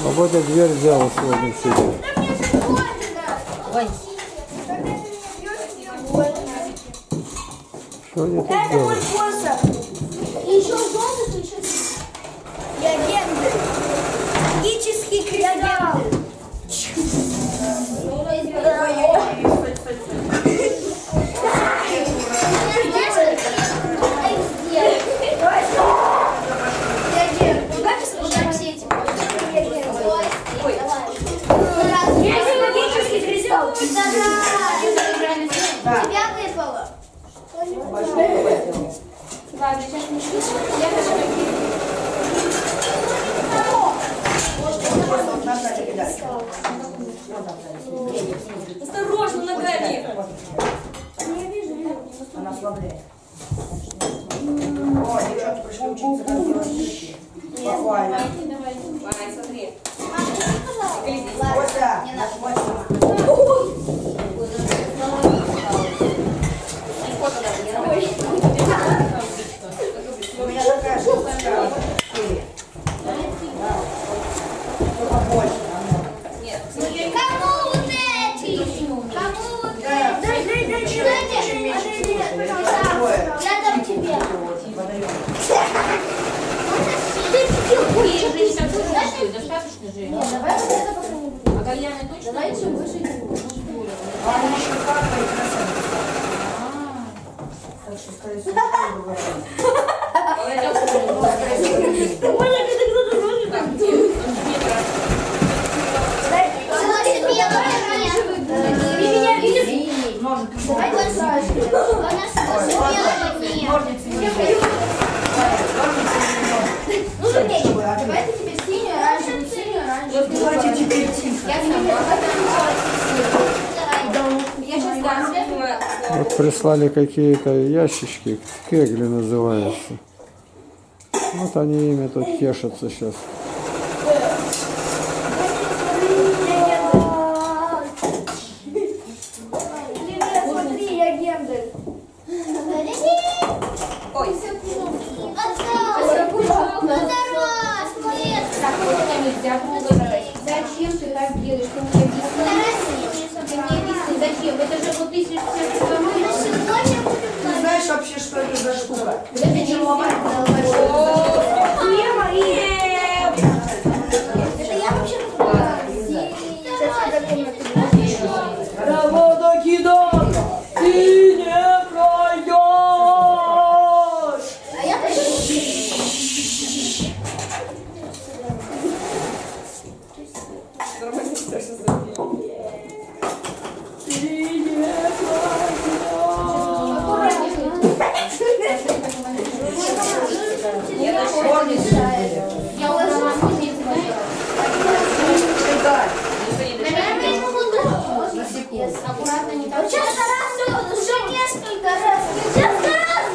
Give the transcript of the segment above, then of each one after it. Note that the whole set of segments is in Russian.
Володя дверь взял сегодня себе. Ой. Что они тут делают? Еще желтый, еще легенды. Магический кристалл. Тебя выпало. Ладно, сейчас не шутим. Я хочу Осторожно, ногами. Она ослабляет. О, девчонки пришли учиться, как делать ключи. Буквально. Давай, смотри. Костя, у меня такая же серия. Побольше. Нет. Кому вот эти? Кому вот эти? Я дам тебе. Достаточно же. Нет, давай вот это пока-нибудь. А кальяны точно? Давайте выше. А он еще как-то и красавица. Так что, скорее всего, Давайте тебе синюю, оранжевую, синюю, оранжевую. давайте теперь тихо. Я сейчас дам. Вот прислали какие-то ящички, кегли называются. Вот они ими тут тешатся сейчас. Смотри, я Гендель. Ой. Зачем ты так делаешь? Ты мне объясни. Ты мне объясни, зачем? Это же вот ты сейчас Ты знаешь вообще, что это за штука? это не ломать. Это я вообще Работа кидана, ты не пройдешь! А я Я убрала музей. На секунду. Аккуратно, не так. Сейчас раз, уже несколько раз. Сейчас раз.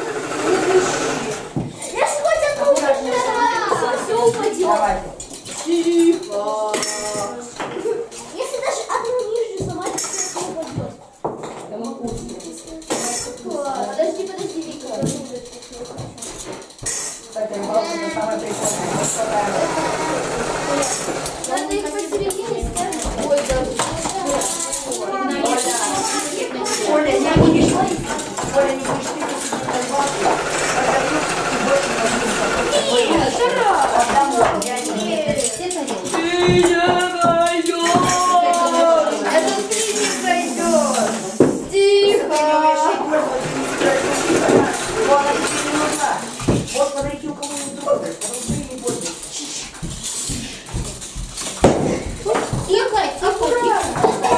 Я сегодня раз. Все упадет. Давайте. Тихо. Если даже одну нижнюю сломать, то все упадет. Подожди, Вика. Кстати, это самое прикольное. Надо их посередине ставить. Ой, да. Оля, не будешь. Оля, не будешь ты вот подойти у кого-нибудь другого, потом ты не будешь. Тихо, аккуратно.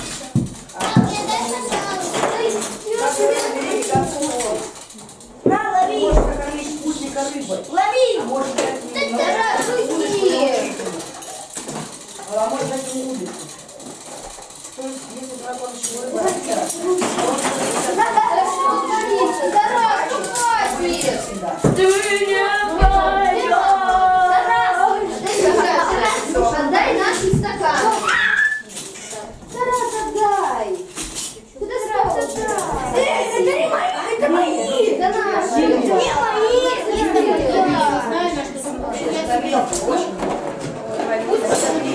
На, лови! Может накормить вкусненько рыбой. Лови! А может дать мне а может дать мне удочку. То есть, если дракон еще рыба, Отдай наши стаканы. Тарас, отдай. Куда сразу? Это мои. Да наши. Не мои. это мелко, очень.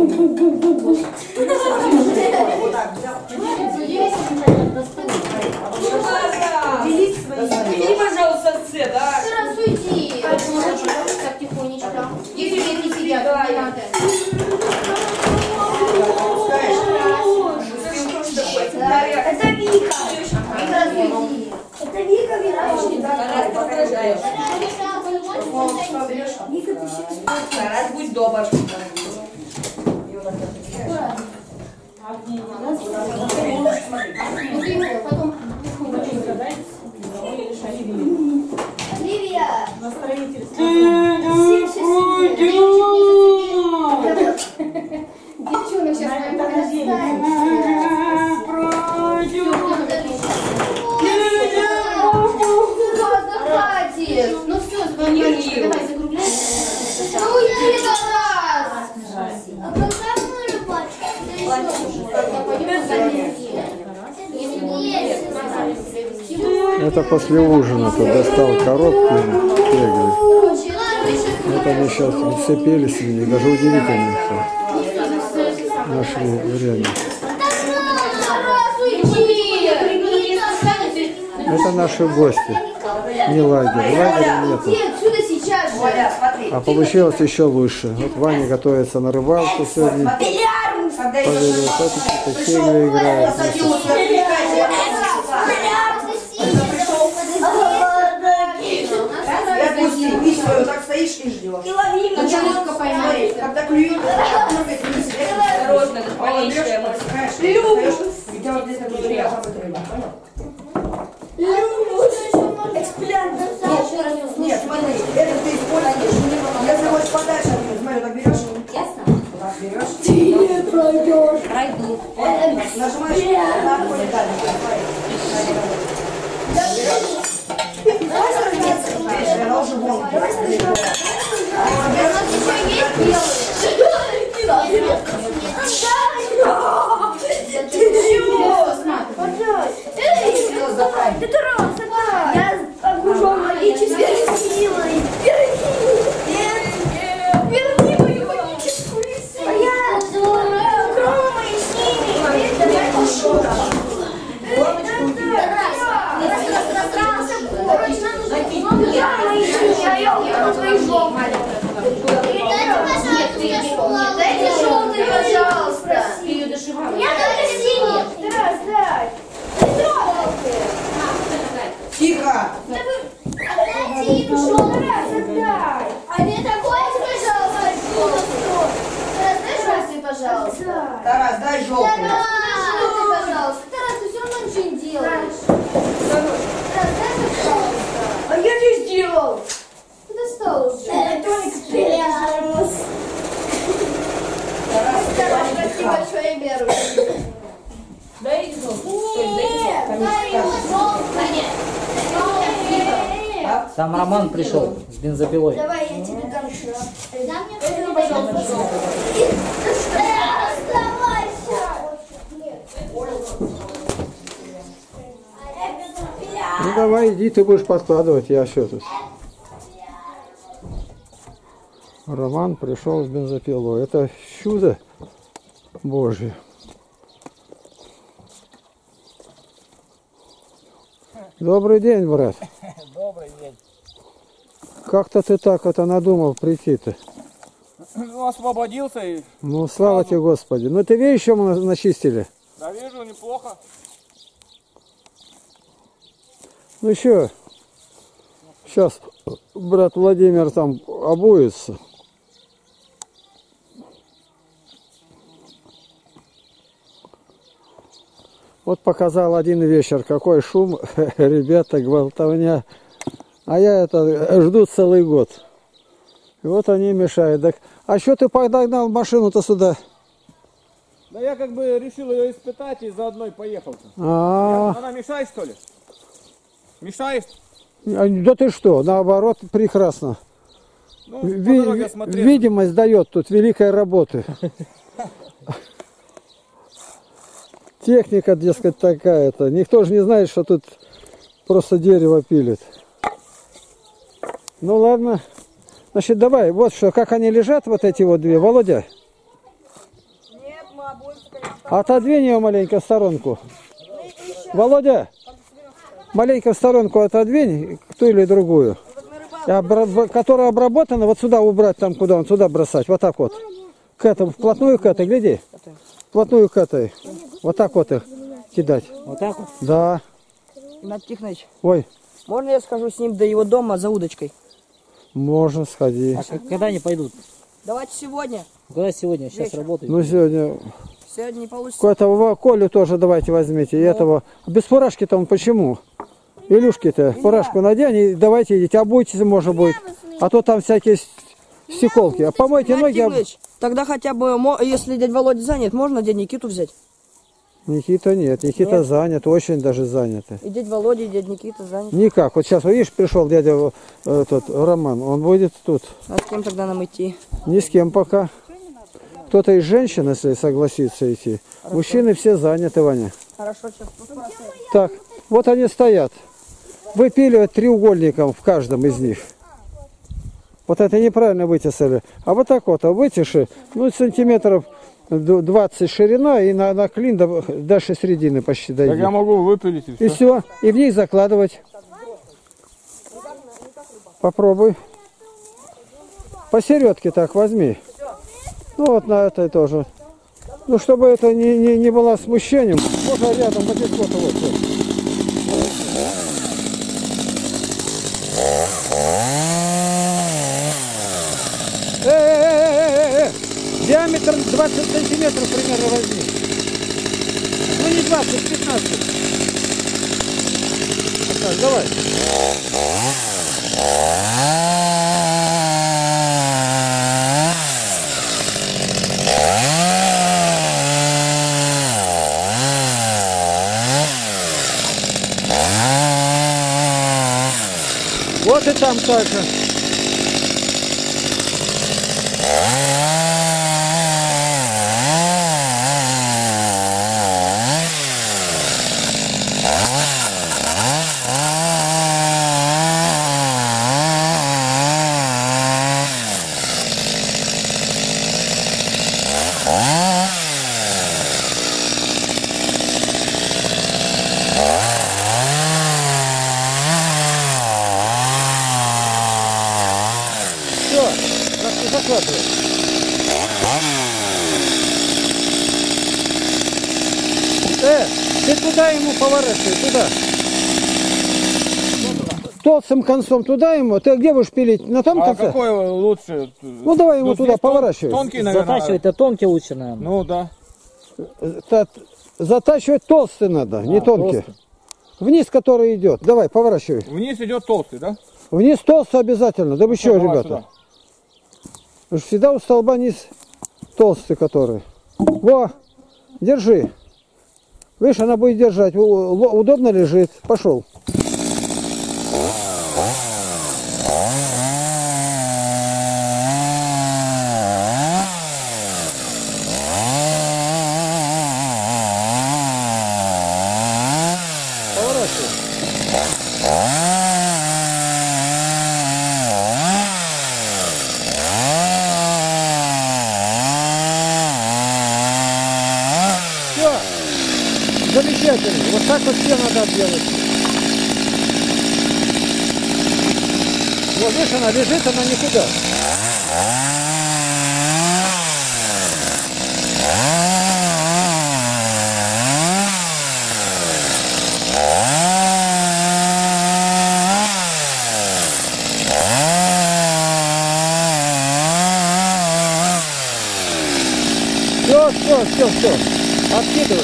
Вот так взял. Бери, пожалуйста, цвет, а? Раз уйди. Так, тихонечко. Если дети сидят, не надо. Это Вика. Раз уйди. Это Вика, Вика. Вика, ты раз будь добр. Потом Оливия. девчонок сейчас хватит. Ну все, давай закругляй. Ну уйди, Тарас. А когда мы Это после ужина тут достал коробку кегли. Вот они сейчас вцепились в них, даже удивительно, что нашли время. Это наши гости, не лагерь, лагеря нету. Отсюда сейчас же. Оля, смотри. А получилось еще лучше. Вот Ваня готовится на рыбалку сегодня. Когда еще Повели, вот какие-то кегли играют. посадил, и все, вот так стоишь и ждешь. Рыбка поймает. Когда клюет, Осторожно, это маленькая. у тебя вот здесь такой рыбак, а вот рыба, понял? Нет, смотри, это ты используешь. Если хочешь подальше от него, смотри, так берешь. Ясно? Так берешь. Ты не пройдешь. Пройду. Нажимаешь на огонь, видишь, она уже вон. Это раз, я окружен магической силой. Верни мою магическую силу. Я окружен моей силой. Давай пошел. Дайте желтый, пожалуйста. Ты ее дошивала. Я только синий. Тарас, дай. Тихо! Отдайте им Тарас, отдай. А мне такое, пожалуйста. Тарас, дай желтый, пожалуйста. Тарас, дай желтый. Желтый, пожалуйста. Тарас, ты все равно ничего не делаешь. Тарас, дай, пожалуйста. А я не сделал! Ты достал уже. Экспириенс. Тарас, спасибо, что я беру. Дай желтый. Нет, дай ему желтый. Там Роман пришел с бензопилой. Давай, я тебе дам еще. Дай мне, пожалуйста, желтый. Оставайся. Ну давай, иди, ты будешь подкладывать, я что тут. Роман пришел с бензопилой. Это чудо Божье. Добрый день, брат. Добрый день. Как-то ты так это надумал прийти-то. Ну, освободился и... Ну, слава тебе, Господи. Ну, ты видишь, что мы начистили? Да вижу, неплохо. Ну, еще. Сейчас брат Владимир там обуется. Вот показал один вечер, какой шум, ребята, гвалтовня. А я это жду целый год. И вот они мешают. Так, а что ты подогнал машину-то сюда? Да я как бы решил ее испытать и заодно и поехал. Она мешает, что ли? Мешает? Да ты что, наоборот, прекрасно. Ну, по дороге смотрел. Видимость дает тут великой работы. Техника, дескать, такая-то. Никто же не знает, что тут просто дерево пилит. Ну ладно. Значит, давай, вот что, как они лежат, вот эти вот две. Володя, Отодвинь ее маленько в сторонку. Володя, маленько в сторонку отодвинь, ту или другую. Которая обработана, вот сюда убрать, там куда он, сюда бросать. Вот так вот. К этому, вплотную к этой, гляди. Вплотную к этой. Вот так вот их кидать. Вот так вот? Да. Игнат Тихонович, Ой, можно я схожу с ним до его дома за удочкой? можно, сходи. А когда они пойдут? Давайте сегодня. Когда сегодня? Сейчас Вечер. работают. Ну, сегодня... Сегодня не получится. Этого Колю тоже давайте возьмите. И этого... Без фуражки-то он почему? Илюшки-то, фуражку надень и давайте идите. Обуйтесь, может быть. А то там всякие стеколки. А помойте Игнат ноги. Тихонович, тогда хотя бы, если дядя Володя занят, можно дядю Никиту взять? Никита нет. Никита Нет. занят, очень даже занят. И дядя Володя, и дядя Никита занят. Никак. Вот сейчас, видишь, пришел дядя этот, Роман. Он будет тут. А с кем тогда нам идти? Ни с кем пока. Кто-то из женщин, если согласится идти. Мужчины все заняты, Ваня. Хорошо, сейчас. Так, вот они стоят. Выпиливать треугольником в каждом из них. Вот это неправильно вытесали. А вот так вот, вытеши, ну, сантиметров 20 ширина и на клин дальше середины почти Так я дойдет. могу выпилить и И все. все, и в них закладывать. Попробуй. Посередке так возьми. Ну вот на этой тоже. Ну чтобы это не было смущением. Можно рядом вот здесь вот. Диаметр 20 сантиметров примерно возьми. Ну не 20, 15. Так, давай. Вот и там так же. Закладывай. Ты туда ему поворачивай, туда. Толстым концом туда ему. Ты где будешь пилить? На том А конце? какой лучше? Ну давай ему Тут туда есть поворачивай. Тонкий, наверное. Затачивать-то тонкий лучше, наверное. Ну да. Затачивать толстый надо, не тонкий. толстый. Вниз, который идет. Давай, поворачивай. Вниз идет толстый, да? Вниз толстый обязательно. Да вы что, Давай ребята? сюда. Потому что всегда у столба низ толстый, который. Во, держи. Видишь, она будет держать. Удобно лежит. Пошел. Все. Замечательно. Вот так вот все надо делать. Вот видишь, она лежит, она никуда. Все. Откидывай.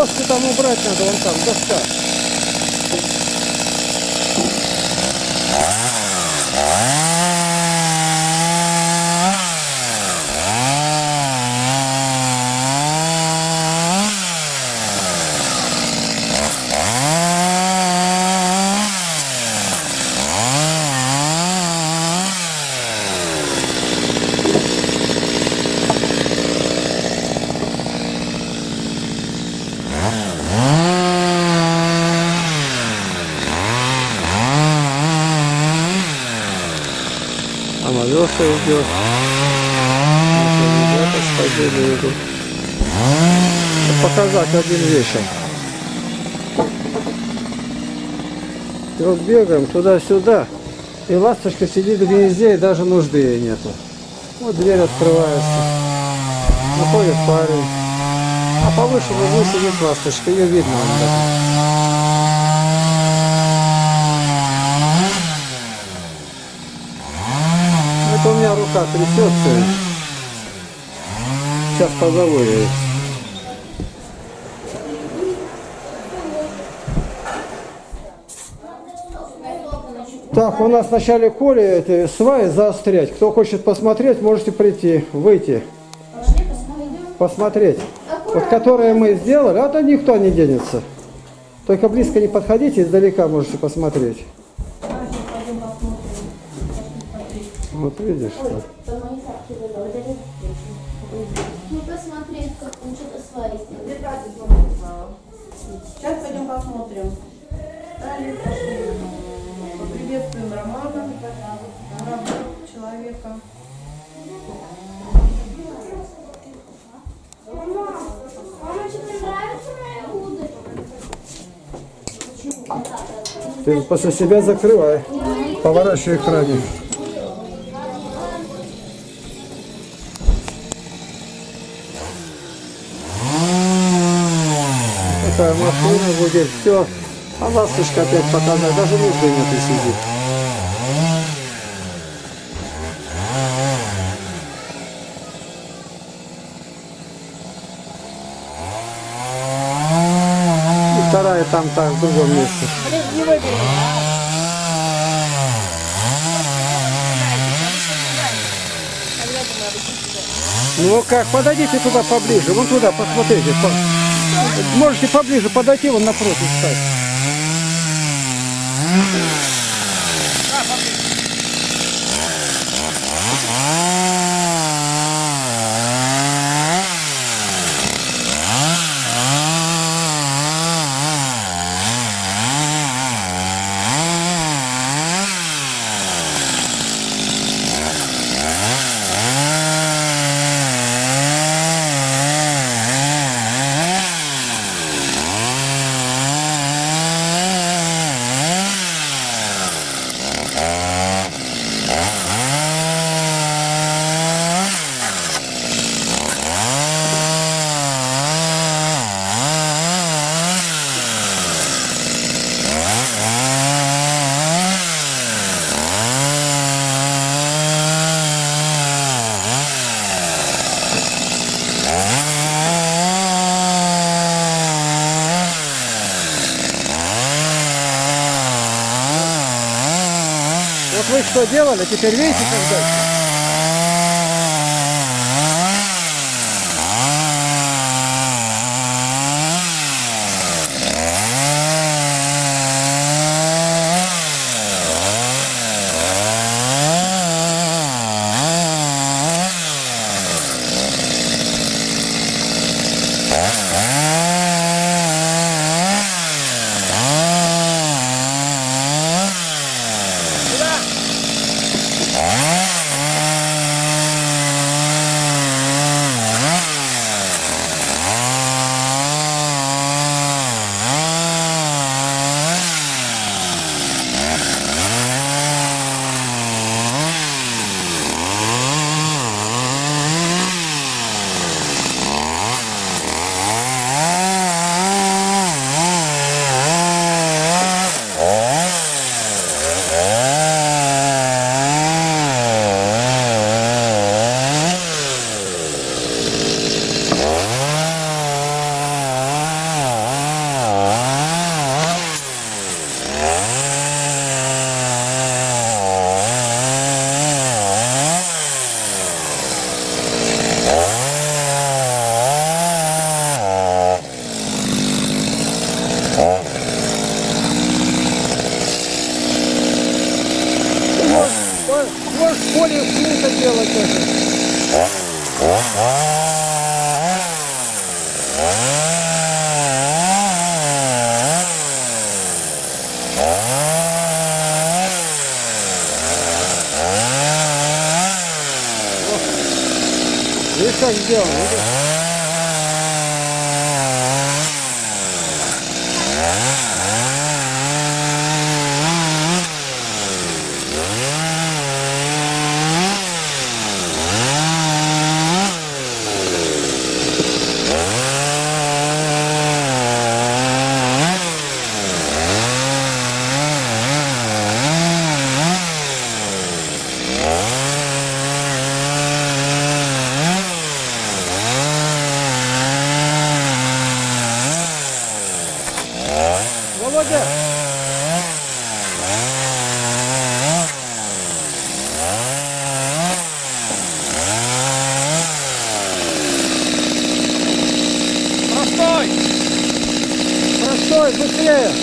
Доски там убрать надо, вон там, доска. Алеша идет. Ребята сходили, идут. Показать один вечер. И вот бегаем туда-сюда. И ласточка сидит в гнезде, и даже нужды ей нету. Вот дверь открывается. Выходит парень. А повыше в углу сидит ласточка. Ее видно. Это у меня рука трясется. Сейчас позову ее. Так, у нас в начале коли эти сваи заострять. Кто хочет посмотреть, можете прийти, выйти. Посмотреть. Вот которые мы сделали, а то никто не денется. Только близко не подходите, издалека можете посмотреть. Вот видишь. Ну посмотреть, как он что-то сварит. Сейчас пойдем посмотрим. Далее поприветствуем Романа, человека. Мама, что-то нравится моя удочка? Ты после себя закрывай. Поворачивай экранник. Такая машина будет, все. А ласточка опять показать, даже нужды нет и сидит. И вторая там так, в другом месте. Ну как, подойдите туда поближе, вон туда, посмотрите. Можете поближе подойти, вон напротив стать. Вот вы что делали, теперь видите, как дальше? Видишь, как сделано? Видишь? Володя! Простой! Простой, быстрее!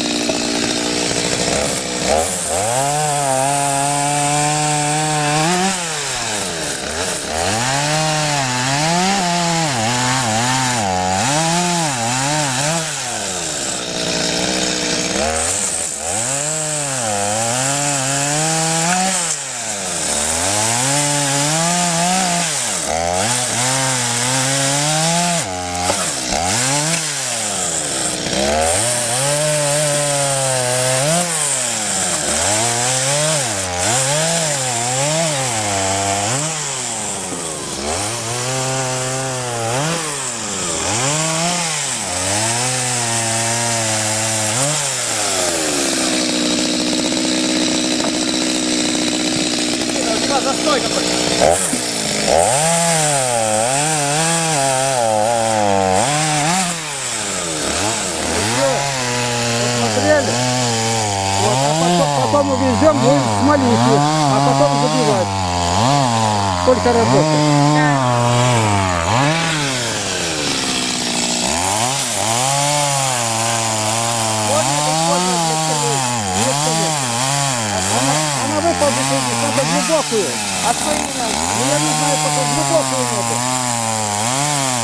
Застой какой! Посмотрели? Вот, а потом увезем, будем смолить их, а потом забивать. Сколько работы. Она выпадет, надо глубокую. А что именно? Ну я не знаю, пока глубокую надо.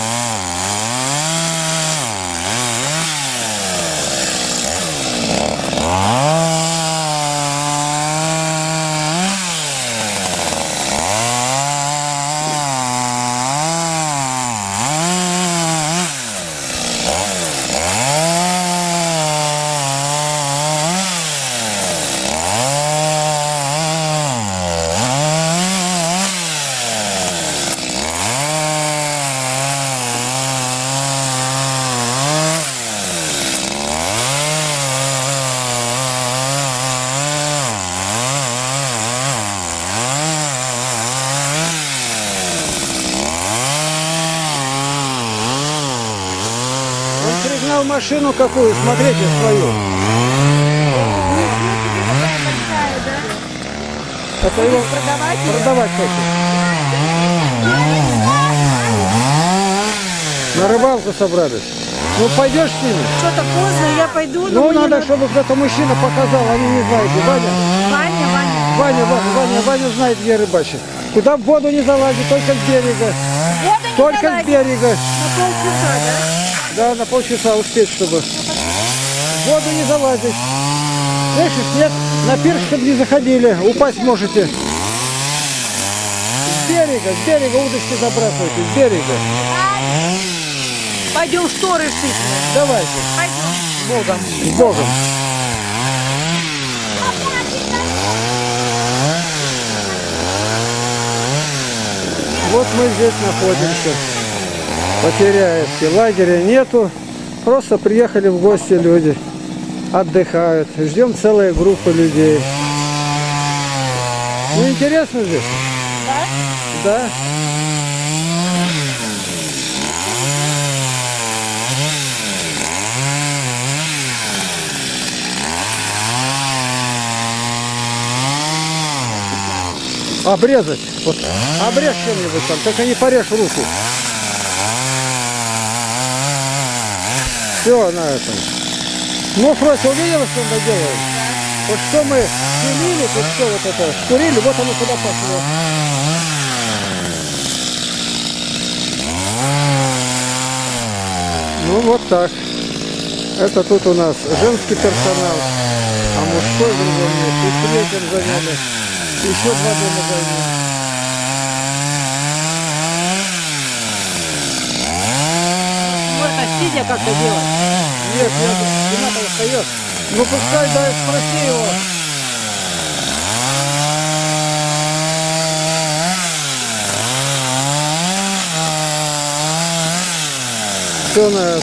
Он пригнал машину какую, смотрите, свою. Это его продавать хочет. На рыбалку собрались. Ну пойдешь с ними? Что-то поздно, я пойду. Ну надо, чтобы кто-то мужчина показал, они не знают. Ваня знает, где рыбачить. Куда в воду не залазит, только с берега. Только с берега. На полчаса, да? Да, на полчаса успеть, чтобы. В воду не залазить. Слышишь, нет, на пирс, чтобы не заходили, упасть можете. С берега удочки забрасывайте, с берега. Пойдем шторы шить. Давайте. Пойдем. Богом. С Богом. Вот мы здесь находимся. Потеряевке. Лагеря нету. Просто приехали в гости люди. Отдыхают. Ждем целая группа людей. Ну интересно здесь? Да? Да. Обрезать. Вот. Обрежь чем-нибудь там, только не порежь руку. Все на этом. Ну, Фрося, увидела, что мы делаем? Вот что мы пилили, тут все вот это, курили, вот оно туда пошло. Ну вот так. Это тут у нас женский персонал, а мужской в другом месте. И с третьим заняли. Еще 2 дома заняли. Можно сидя как-то делать. Нет, нет. Спина-то устает. Ну пускай, дай, спроси его. Все на